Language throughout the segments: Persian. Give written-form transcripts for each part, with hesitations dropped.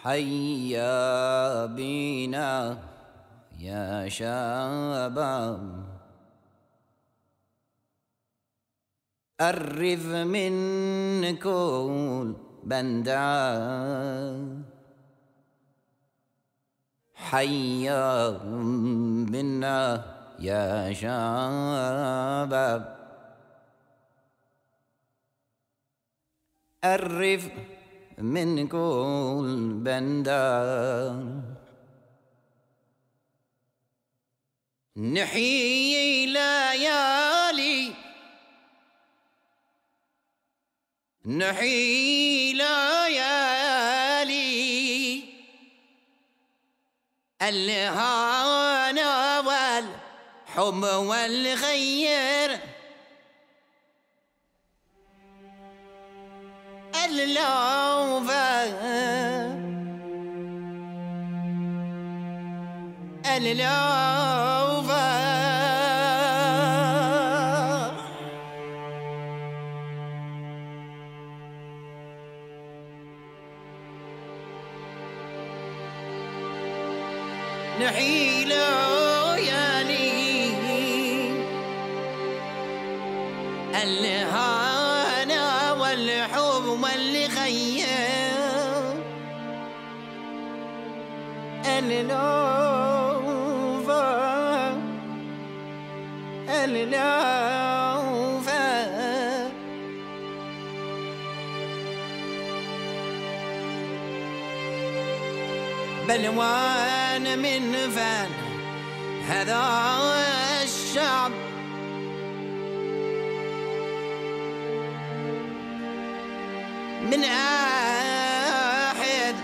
حيا بينا يا شباب أرف من كل بندان حيا بنا يا شباب أرف من كل بندان نحيي ليالي نحيي ليالي الهنا والحب والخير اللوفا نحيي ليالي الهنا والحب والخير اللوفا بلوان من فن هذا الشعب من أحد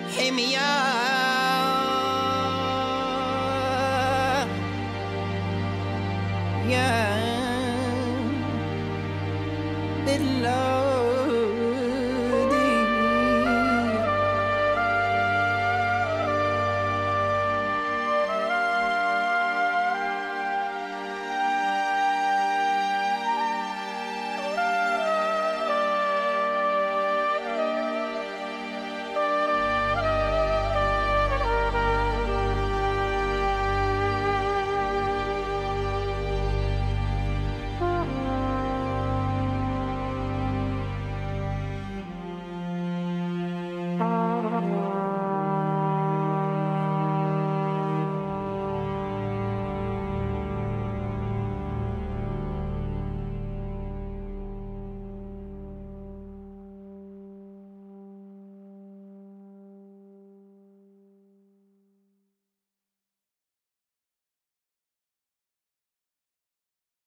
حمياه يا بالله